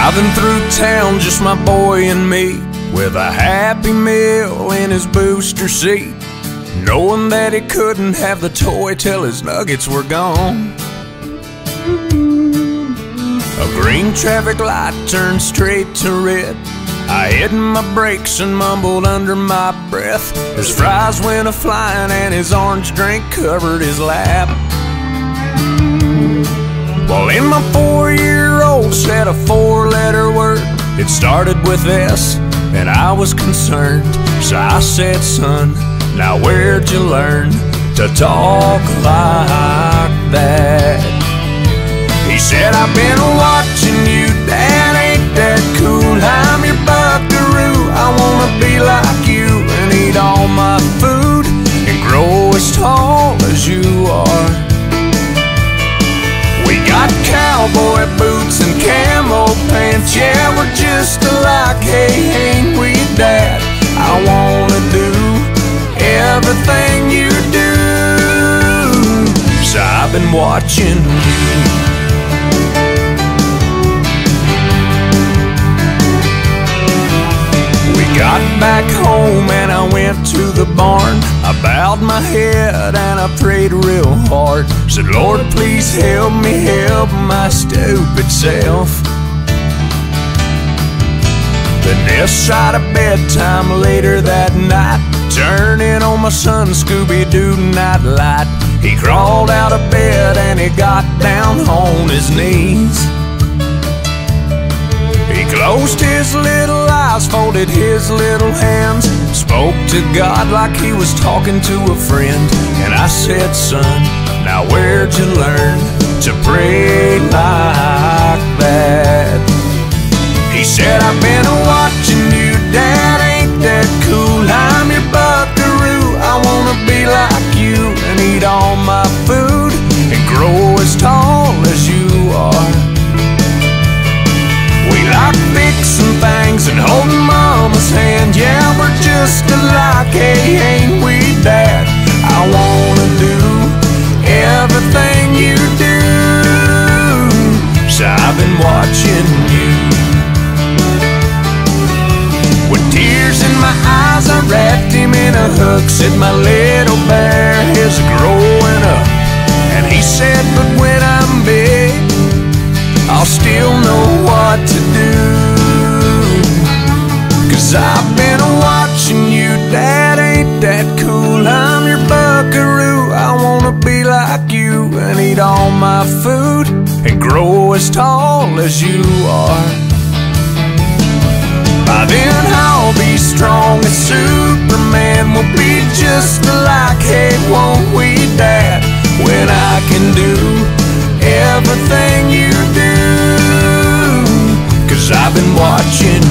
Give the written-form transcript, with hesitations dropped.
Driving through town, just my boy and me, with a Happy Meal in his booster seat, knowing that he couldn't have the toy till his nuggets were gone. A green traffic light turned straight to red. I hit my brakes and mumbled under my breath. His fries went a-flying and his orange drink covered his lap. Well, in my 4-year-old said a 4-letter word. It started with S, and I was concerned. So I said, son, now where'd you learn to talk like that? He said, I've been watching you, Dad, ain't that cool? I'm your buckaroo, I wanna be like you and eat all my food and grow as tall as you are. We got cowboy boots and camo pants, yeah, we're just alike, hey, ain't we, Dad? I wanna do everything you do, so I've been watching you. Got back home and I went to the barn. I bowed my head and I prayed real hard. Said, Lord, please help me help my stupid self. Then this side of bedtime later that night, turning on my son Scooby-Doo nightlight. He crawled out of bed and he got down on his knees. He closed his little eyes, folded his little hands, spoke to God like he was talking to a friend. And I said, son, now where'd you learn to pray like that? He said, I've been watching you, Dad, ain't that cool? I'm your buckaroo, I wanna be like you and eat all my food and grow as tall as you are. We like fixing things and holding Mama's hand, yeah, we're just alike, hey, ain't we, Dad? I wanna do everything you do, so I've been watching you. With tears in my eyes, I wrapped him in a hug, said my little bear is growing up. And he said, but when I'm big, I'll still know what to do. 'Cause I've been watching you, Dad, ain't that cool? I'm your buckaroo, I wanna be like you and eat all my food and grow as tall as you are. By then I'll be strong as Superman, we'll be just alike, hey, won't we, Dad? When I can do everything you do, 'cause I've been watching